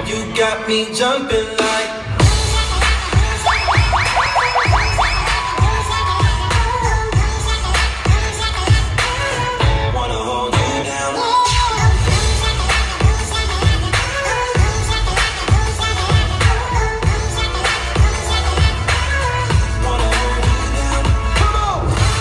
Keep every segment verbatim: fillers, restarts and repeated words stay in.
You got me jumping like wanna hold you down. Wanna hold you down. Come on.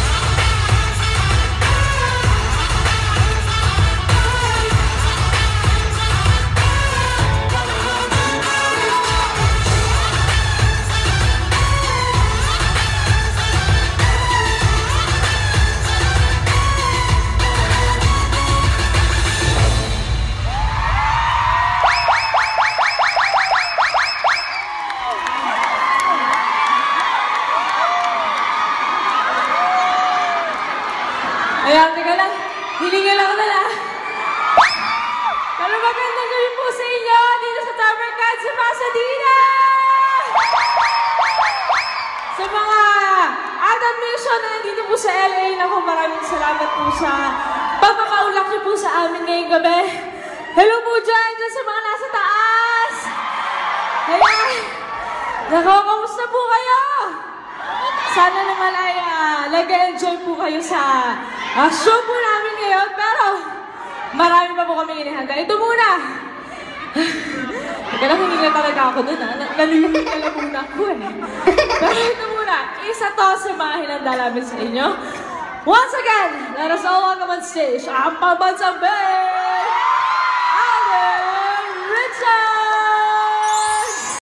Ayan, teka lang. Hilingan ako na lang. Pero magandang gabi po sa inyo dito sa Tabercat sa Pasadena! Sa mga Adam Nation na nandito po sa L A, naku, maraming salamat po sa pagpakaulak niyo po sa amin ngayong gabi. Hello po dyan, dyan sa mga nasa taas! Ayan! Naku, kamusta po kayo? Sana naman ay uh, nag-enjoy po kayo sa uh, show po namin ngayon. Pero marami pa po kami inihanda. Ito muna. Teka lang, hindi na talaga ako dun. Nalulungin ka lang muna ako eh. Pero ito muna. Isa to sa mga hinanda namin sa inyo. Once again, let us all welcome on stage ang pambansang band, Alden Richards!